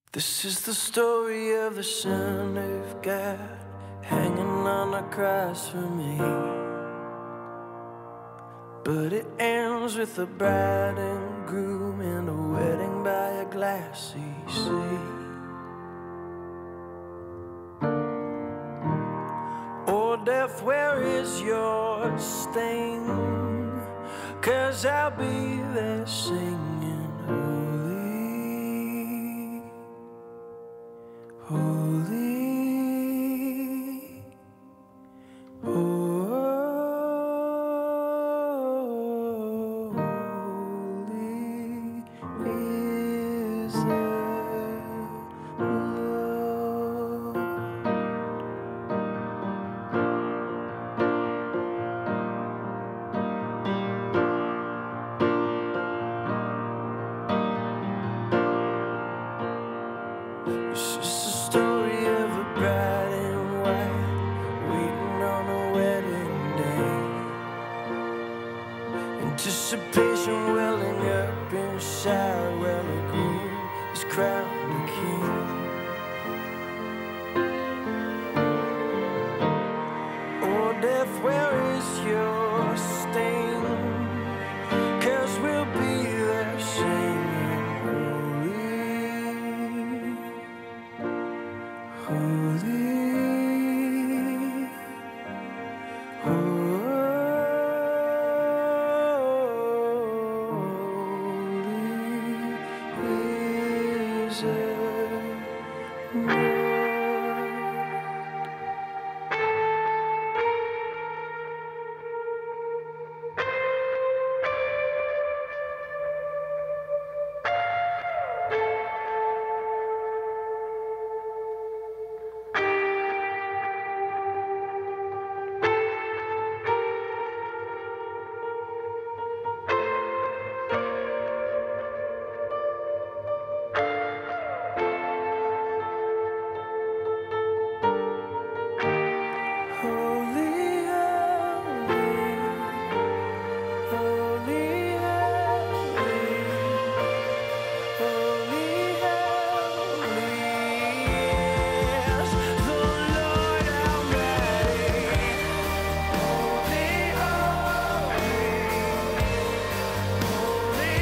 This is the story of the Son of God hanging on a cross for me. But it ends with a bride and groom and a wedding by a glassy sea. Oh, death, where is your sting? 'Cause I'll be there singing, holy, holy, holy is the Lord. It's just a story of a bride in white waiting on a wedding day. Anticipation welling up inside while the groom is crowned a king. Oh, death, where is your sting? 'Cause we'll be there singing, holy, holy, holy is the Lord. Holy, holy, holy, holy is the Lord Almighty. Holy, holy, holy,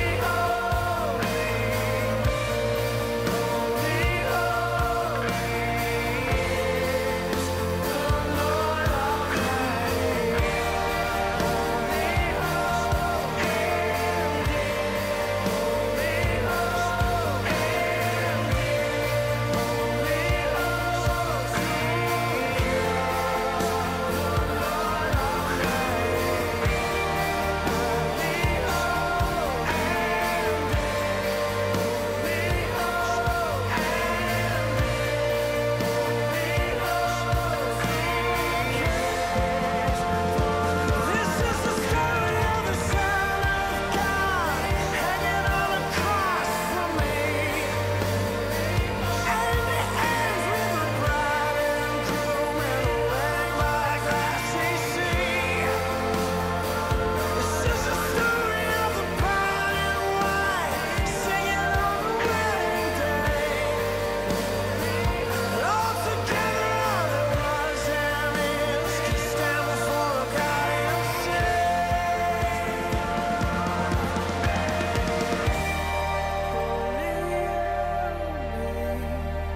This is the story of the Son of God hanging on a cross for me. And it ends with a bride and groom and a wedding by a glassy sea. This is the story of the bride in white singing on the wedding day. And all together all that was and is can stand before God and say,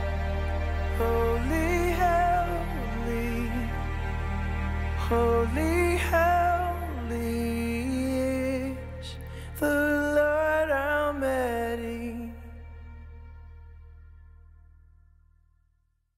holy, holy, holy, holy